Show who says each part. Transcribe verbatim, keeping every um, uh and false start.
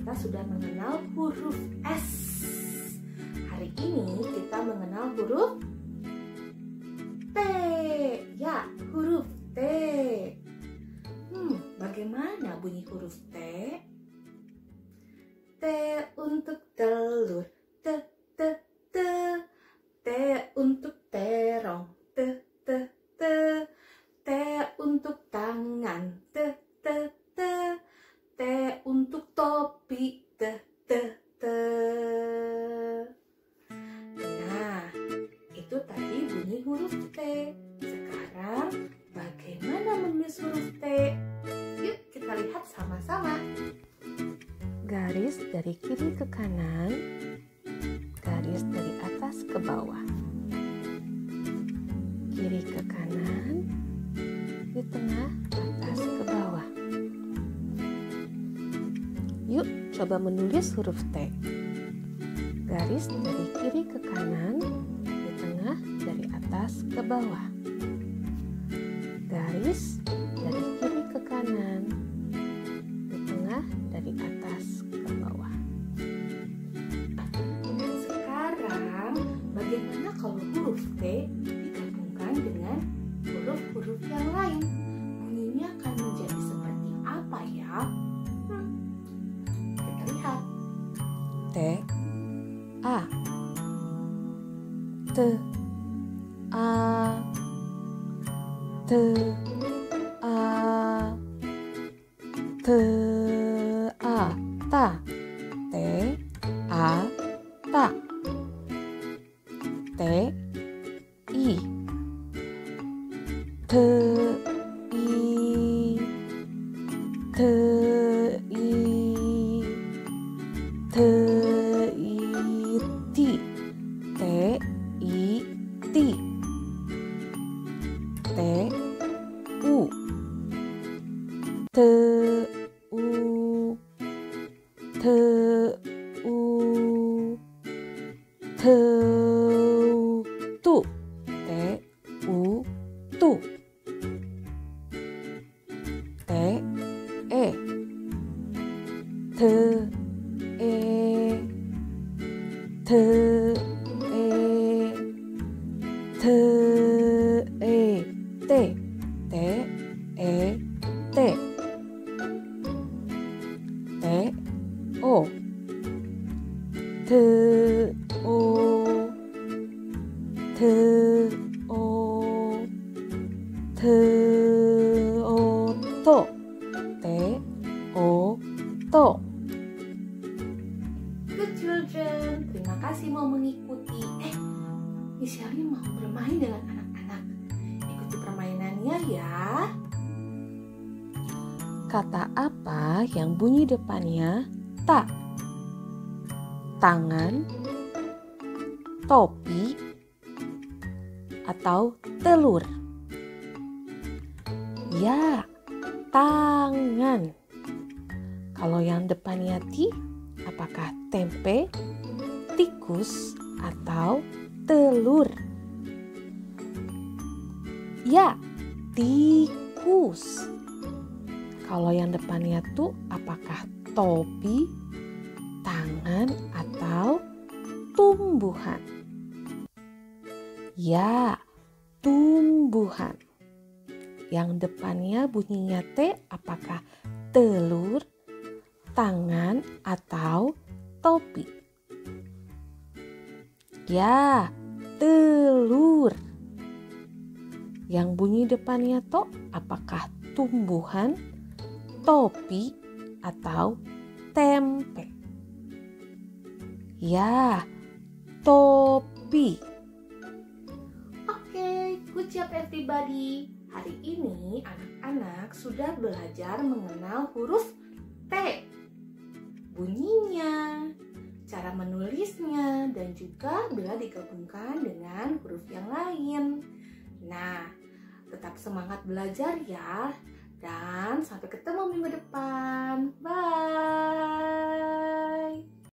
Speaker 1: kita sudah mengenal huruf S. Hari ini kita mengenal huruf T. Ya, huruf T. Hmm, bagaimana bunyi huruf T? T untuk telur, T, T, T. T untuk terong, T, T, T. T untuk tangan, T, T, T. T untuk topi, T, T, T. Nah, itu tadi bunyi huruf T. Sekarang bagaimana menulis huruf T? Yuk kita lihat sama-sama.
Speaker 2: Garis dari kiri ke kanan, garis dari atas ke bawah. Kiri ke kanan, di tengah, atas ke bawah. Yuk coba menulis huruf T. Garis dari kiri ke kanan, di tengah, dari atas ke bawah. Garis dari kiri ke kanan, di tengah, dari atas ke bawah.
Speaker 1: Dan sekarang bagaimana kalau huruf T digabungkan dengan huruf-huruf yang lain? Bunyinya akan menjadi seperti apa ya? Hmm, kita lihat.
Speaker 2: T, A, T, A, T, A, T, A, ta, T, A, ta, T, I, T, I, T, I, T, I, ti, T, I, ti, T, U, T, U, T, U, T, U, tu, T, U, tu, T, E, T, E, T, E, T, E, T, T, E, T, T, O, T, O, T, O, T, O, to, T, O, to.
Speaker 1: Good children, terima kasih mau mengikuti. Eh, Miss Shelly mau bermain dengan anak-anak. Ikuti permainannya ya.
Speaker 2: Kata apa yang bunyi depannya tak? Tangan, topi, atau telur? Ya, tangan. Kalau yang depannya ti, apakah tempe, tikus, atau telur? Ya, tikus. Kalau yang depannya tu, apakah topi, tangan, atau tumbuhan? Ya, tumbuhan. Yang depannya bunyinya T, apakah telur, tangan, atau topi? Ya, telur. Yang bunyi depannya to, apakah tumbuhan, topi, atau tempe? Ya, topi.
Speaker 1: Oke, good job everybody. Hari ini anak-anak sudah belajar mengenal huruf T. Bunyinya, cara menulisnya, dan juga bila digabungkan dengan huruf yang lain. Nah, tetap semangat belajar ya. Dan sampai ketemu minggu depan.